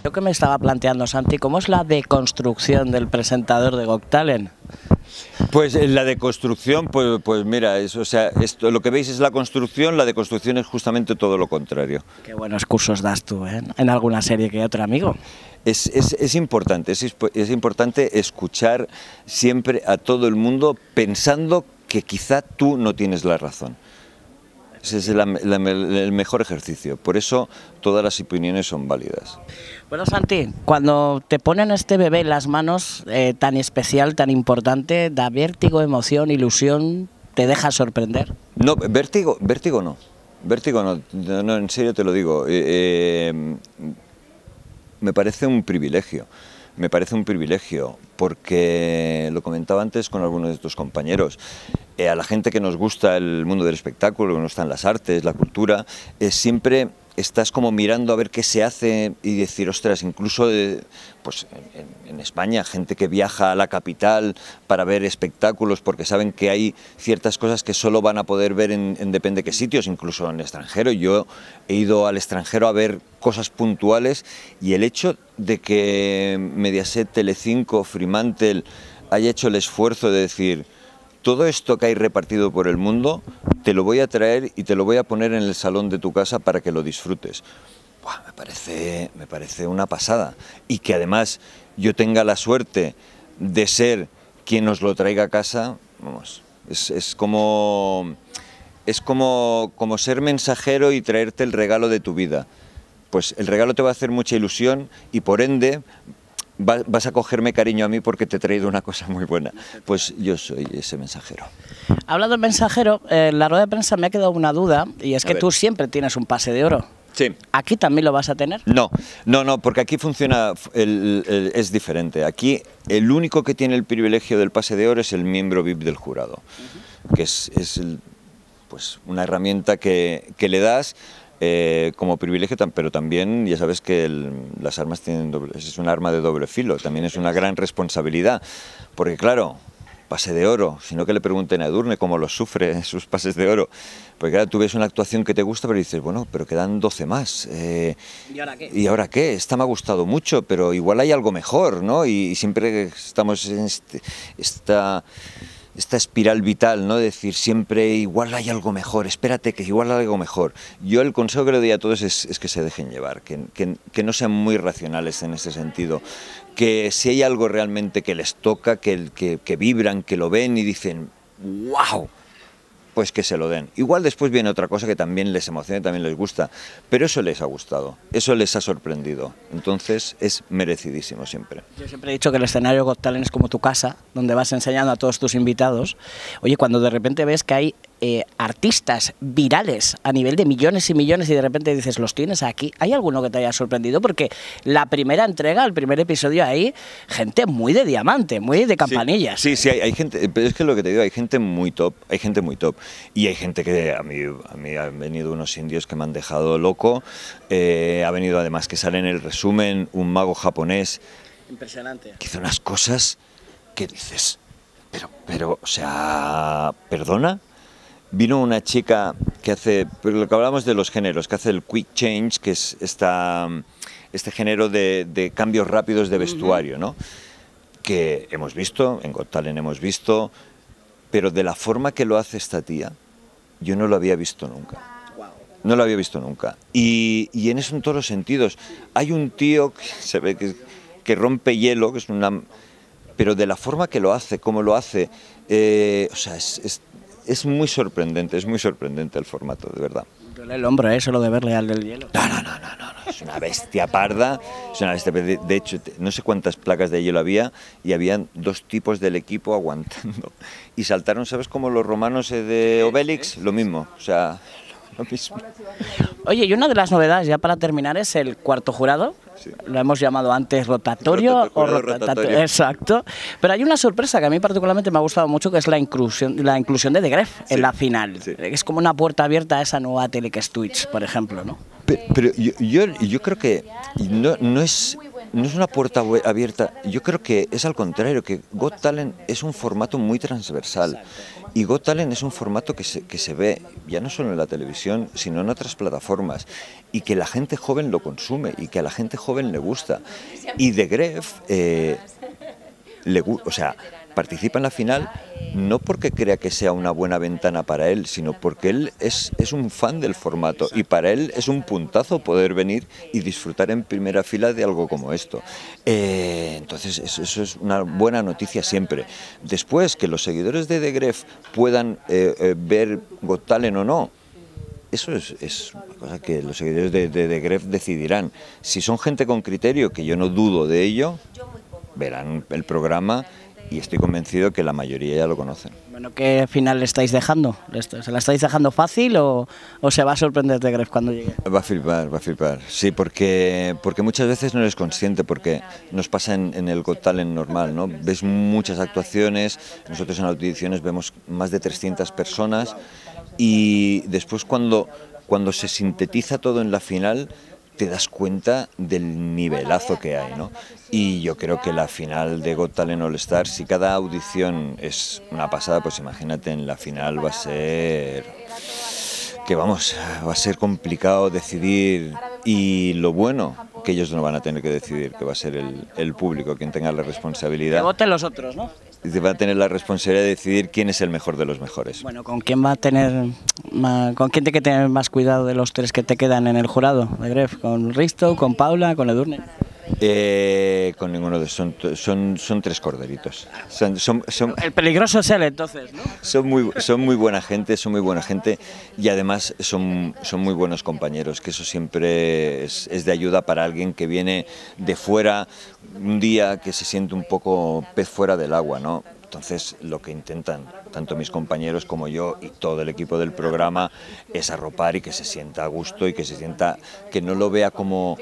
Lo que me estaba planteando Santi, ¿cómo es la deconstrucción del presentador de Got Talent? Pues la deconstrucción, pues mira, o sea, esto, lo que veis es la construcción, la deconstrucción es justamente todo lo contrario. Qué buenos cursos das tú, ¿eh? En alguna serie que otro amigo. Es importante, es importante escuchar siempre a todo el mundo pensando que quizá tú no tienes la razón. Ese es el mejor ejercicio, por eso todas las opiniones son válidas. Bueno, Santi, cuando te ponen este bebé en las manos, tan especial, tan importante, da vértigo, emoción, ilusión, ¿te deja sorprender? No, vértigo no, no, en serio te lo digo. Me parece un privilegio. Me parece un privilegio porque, lo comentaba antes con algunos de tus compañeros, a la gente que nos gusta el mundo del espectáculo, que nos gustan las artes, la cultura, siempre estás como mirando a ver qué se hace y decir, ostras, incluso pues en España, gente que viaja a la capital para ver espectáculos porque saben que hay ciertas cosas que solo van a poder ver en depende qué sitios, incluso en el extranjero. Yo he ido al extranjero a ver cosas puntuales y el hecho de que Mediaset, Telecinco, Fremantle haya hecho el esfuerzo de decir, todo esto que hay repartido por el mundo, te lo voy a traer y te lo voy a poner en el salón de tu casa para que lo disfrutes. Buah, me parece una pasada. Y que además yo tenga la suerte de ser quien os lo traiga a casa, vamos, es como ser mensajero y traerte el regalo de tu vida. Pues el regalo te va a hacer mucha ilusión y por ende vas a cogerme cariño a mí porque te he traído una cosa muy buena. Pues yo soy ese mensajero. Hablando de mensajero, en la rueda de prensa me ha quedado una duda y es que tú siempre tienes un pase de oro. Sí. ¿Aquí también lo vas a tener? No, porque aquí funciona, es diferente. Aquí el único que tiene el privilegio del pase de oro es el miembro VIP del jurado, que es pues una herramienta que le das como privilegio, pero también ya sabes que las armas tienen es un arma de doble filo, también es una gran responsabilidad, porque claro, pase de oro, sino que le pregunten a Edurne cómo los sufre sus pases de oro, porque claro, tú ves una actuación que te gusta, pero dices, bueno, pero quedan 12 más, ¿y ahora qué? ¿Y ahora qué? Esta me ha gustado mucho, pero igual hay algo mejor, ¿no? Y siempre estamos en esta espiral vital, ¿no? De decir siempre, igual hay algo mejor, espérate que igual hay algo mejor. Yo el consejo que le doy a todos es que se dejen llevar, que no sean muy racionales en ese sentido, que si hay algo realmente que les toca, que vibran, que lo ven y dicen, ¡wow!, pues que se lo den. Igual después viene otra cosa que también les emociona, también les gusta, pero eso les ha gustado, eso les ha sorprendido, entonces es merecidísimo siempre. Yo siempre he dicho que el escenario Got Talent es como tu casa, donde vas enseñando a todos tus invitados. Oye, cuando de repente ves que hay artistas virales a nivel de millones y millones y de repente dices, los tienes aquí, ¿hay alguno que te haya sorprendido? Porque la primera entrega, el primer episodio, hay gente muy de diamante, muy de campanillas. Sí, hay gente, pero es que lo que te digo, hay gente muy top, y hay gente que a mí han venido unos indios que me han dejado loco, ha venido además que sale en el resumen un mago japonés, impresionante, que hizo unas cosas que dices, pero, o sea, ¿perdona? Vino una chica que hace, pero lo que hablamos de los géneros, que hace el quick change, que es este género de cambios rápidos de vestuario, ¿no? Que hemos visto, en Got Talent hemos visto, pero de la forma que lo hace esta tía, yo no lo había visto nunca. No lo había visto nunca. Y en eso en todos los sentidos. Hay un tío que se ve que rompe hielo, que es una... Pero de la forma que lo hace, cómo lo hace, o sea, es muy sorprendente el formato, de verdad. Duele el hombro, solo de verle al del hielo. No, es una bestia parda, es una bestia, de hecho, no sé cuántas placas de hielo había, y habían dos tipos del equipo aguantando. Y saltaron, ¿sabes? Como los romanos de Obélix, lo mismo, o sea, lo mismo. Oye, y una de las novedades, ya para terminar, es el cuarto jurado. Sí. Lo hemos llamado antes rotatorio o rotatorio. Exacto. Pero hay una sorpresa que a mí particularmente me ha gustado mucho, que es la inclusión de The Gref en la final. Sí. Es como una puerta abierta a esa nueva tele que es Twitch, por ejemplo, ¿no? Pero yo creo que no es no es una puerta abierta, yo creo que es al contrario, que Got Talent es un formato muy transversal y Got Talent es un formato que se ve ya no solo en la televisión, sino en otras plataformas y que la gente joven lo consume y que a la gente joven le gusta. Y The Gref, o sea, participa en la final no porque crea que sea una buena ventana para él, sino porque él es un fan del formato y para él es un puntazo poder venir y disfrutar en primera fila de algo como esto. Entonces eso es una buena noticia siempre. Después, que los seguidores de The Gref puedan ver Got Talent o no, eso es una cosa que los seguidores de The Gref decidirán. Si son gente con criterio, que yo no dudo de ello, verán el programa y estoy convencido que la mayoría ya lo conocen. Bueno, ¿qué final le estáis dejando? ¿Se la estáis dejando fácil o se va a sorprender The Gref cuando llegue? Va a flipar. Sí, porque muchas veces no eres consciente, porque nos pasa en el Got Talent normal, ¿no? Ves muchas actuaciones, nosotros en audiciones vemos más de 300 personas y después cuando se sintetiza todo en la final, te das cuenta del nivelazo que hay, ¿no? Y yo creo que la final de Got Talent All Stars, si cada audición es una pasada, pues imagínate en la final va a ser va a ser complicado decidir, y lo bueno, que ellos no van a tener que decidir, que va a ser el público quien tenga la responsabilidad. Que voten los otros, ¿no? Va a tener la responsabilidad de decidir quién es el mejor de los mejores. Bueno, ¿con quién con quién hay que tener más cuidado de los tres que te quedan en el jurado, The Gref? ¿Con Risto, con Paula, con Edurne? Con ninguno de ellos, son tres corderitos. El peligroso es él, entonces, ¿no? Son muy buena gente, y además son muy buenos compañeros, que eso siempre es de ayuda para alguien que viene de fuera, un día que se siente un poco pez fuera del agua, ¿no? Entonces lo que intentan, tanto mis compañeros como yo y todo el equipo del programa, es arropar y que se sienta a gusto y que no lo vea como...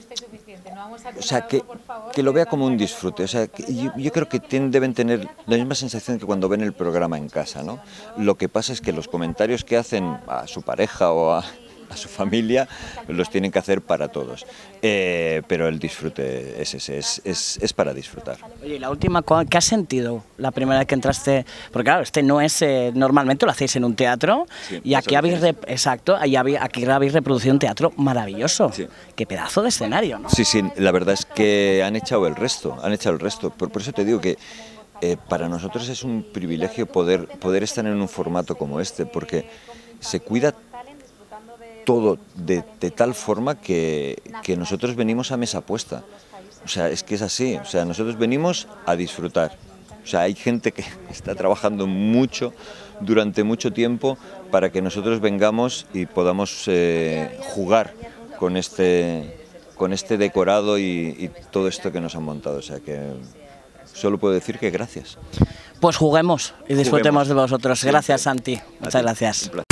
O sea, que lo vea como un disfrute. O sea, yo creo que deben tener la misma sensación que cuando ven el programa en casa, ¿no? Lo que pasa es que los comentarios que hacen a su pareja o a su familia los tienen que hacer para todos. Pero el disfrute es ese, es para disfrutar. Oye, la última, ¿qué has sentido la primera vez que entraste? Porque claro, no es, normalmente lo hacéis en un teatro, sí, y aquí habéis, aquí habéis reproducido un teatro maravilloso. Sí. Qué pedazo de escenario, ¿no? Sí, la verdad es que han echado el resto. Por eso te digo que para nosotros es un privilegio poder estar en un formato como este, porque se cuida todo de tal forma que nosotros venimos a mesa puesta. O sea, es que es así. O sea, nosotros venimos a disfrutar. O sea, hay gente que está trabajando mucho, durante mucho tiempo, para que nosotros vengamos y podamos jugar con este decorado y todo esto que nos han montado. O sea, que solo puedo decir que gracias. Pues juguemos y disfrutemos de vosotros. Gracias, Santi. Muchas gracias.